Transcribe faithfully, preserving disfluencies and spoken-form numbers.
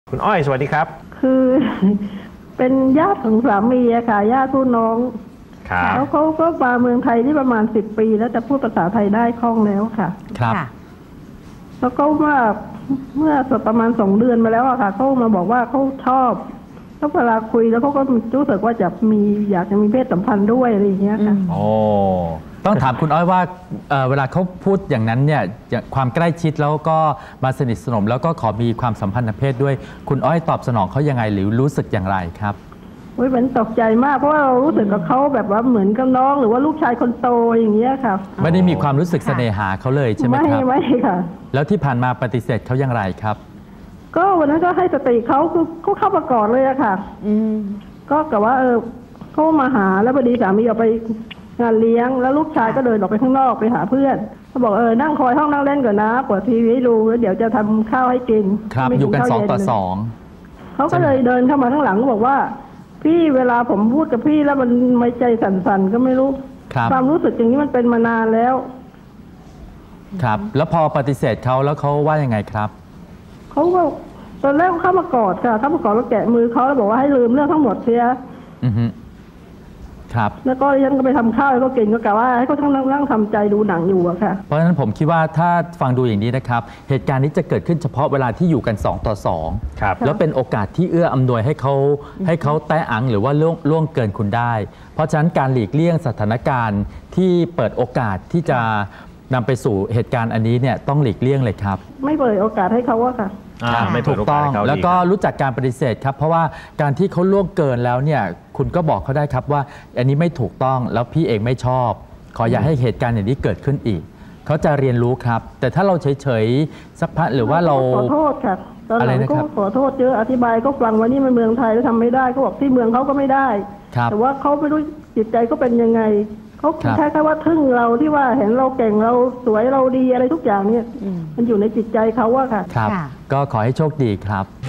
คุณอ้อยสวัสดีครับคือเป็นญาติของสามีอะค่ะญาติผู้น้องแล้วเขาก็มาเมืองไทยที่ประมาณสิบปีแล้วจะพูดภาษาไทยได้คล่องแล้วค่ะครับแล้วก็ว่าเมื่อสักประมาณสองเดือนมาแล้วอะค่ะเขามาบอกว่าเขาชอบแล้วเวลาคุยแล้วเขาก็รู้สึกว่าจะมีอยากจะมีเพศสัมพันธ์ด้วยอะไรอย่างเงี้ยค่ะโอ้ต้องถามคุณอ้อยว่าเ, เวลาเขาพูดอย่างนั้นเนี่ยความใกล้ชิดแล้วก็มาสนิทสนมแล้วก็ขอมีความสัมพันธ์ทางเพศด้วยคุณอ้อยตอบสนองเขายังไงหรือรู้สึกอย่างไรครับอุ้ยมันตกใจมากเพราะว่าเรารู้สึกกับเขาแบบว่าเหมือนกับน้องหรือว่าลูกชายคนโตอย่างเงี้ยค่ะไม่ได้มีความรู้สึกเสน่หาเขาเลยใช่ไหมครับไม่ไม่ค่ะแล้วที่ผ่านมาปฏิเสธเขาอย่างไรครับก็วันนั้นก็ให้สติเขาคือเขาเข้ามากอดเลยอะค่ะอืมก็กับว่าเออเขามาหาแล้วพอดีสามีออกไปงานเลี้ยงแล้วลูกชายก็เดินออกไปข้างนอกไปหาเพื่อนเขาบอกเออนั่งคอยห้องนั่งเล่นก่อนนะเปิดทีวีให้ดูแล้วเดี๋ยวจะทำข้าวให้กินครับอยู่กันสองต่อสองเขาก็เลยเดินเข้ามาข้างหลังบอกว่าพี่เวลาผมพูดกับพี่แล้วมันไม่ใจสั่นๆก็ไม่รู้ความรู้สึกอย่างนี้มันเป็นมานานแล้วครับแล้วพอปฏิเสธเขาแล้วเขาว่ายังไงครับเขาก็ตอนแรกเข้ามากอดค่ะเข้ามากอดแล้วแกะมือเขาแล้วบอกว่าให้ลืมเรื่องทั้งหมดเสียอือฮึครับแล้วก็ฉันก็ไปทำข้าวให้เขากินก็กะว่าให้เขาทั้งนั่งทำใจดูหนังอยู่อะค่ะเพราะฉะนั้นผมคิดว่าถ้าฟังดูอย่างนี้นะครับเหตุการณ์นี้จะเกิดขึ้นเฉพาะเวลาที่อยู่กันสองต่อสองครับแล้วเป็นโอกาสที่เอื้ออำนวยให้เขาให้เขาแตะอังหรือว่าล่วงล่วงเกินคุณได้เพราะฉะนั้นการหลีกเลี่ยงสถานการณ์ที่เปิดโอกาสที่จะนำไปสู่เหตุการณ์อันนี้เนี่ยต้องหลีกเลี่ยงเลยครับไม่เปิดโอกาสให้เขาอะค่ะไม่ถูกต้องแล้วก็รู้จักการปฏิเสธครับเพราะว่าการที่เขาล่วงเกินแล้วเนี่ยคุณก็บอกเขาได้ครับว่าอันนี้ไม่ถูกต้องแล้วพี่เองไม่ชอบขออย่าให้เหตุการณ์อย่างนี้เกิดขึ้นอีกเขาจะเรียนรู้ครับแต่ถ้าเราเฉยๆสักพักหรือว่าเราขอโทษค่ะตอนหลังก็ขอโทษเยอะอธิบายก็ฟังว่านี่มันเมืองไทยแล้วทำไม่ได้เขาบอกที่เมืองเขาก็ไม่ได้แต่ว่าเขาไม่รู้จิตใจก็เป็นยังไงเขาแค่แค่ว่าทึ่งเราที่ว่าเห็นเราเก่งเราสวยเราดีอะไรทุกอย่างเนี่ยมันอยู่ในจิตใจเขาว่าค่ะครับก็ขอให้โชคดีครับ